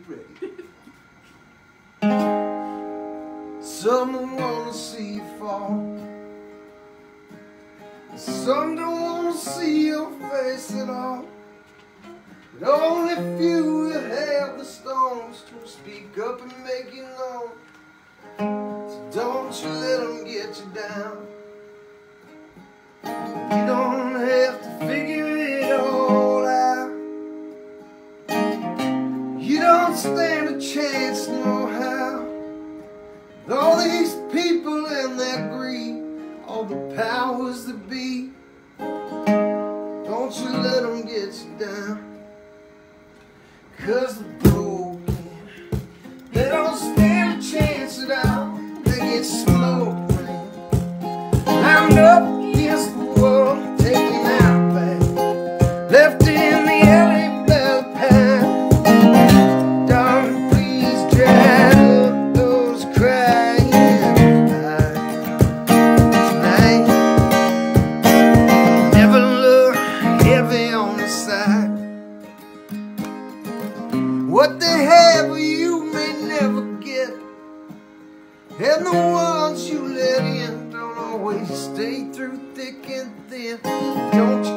ready. Some don't wanna see you fall, some don't wanna see your face at all, but only few will have the stones to speak up and make you known. So don't you let them get you down. You don't have to figure it all out. You don't stand a chance no how. With all these people and their greed, all the powers that be, don't you let them get you down. 'Cause the broken, they don't stand a chance at all. They get smoked, man. Bound up against the wall, taken out back, left in the alley bell path. Darling, please dry up those crying eyes tonight. Never look heavy on the side. What they have you may never get, and the ones you let in don't always stay through thick and thin. Don't you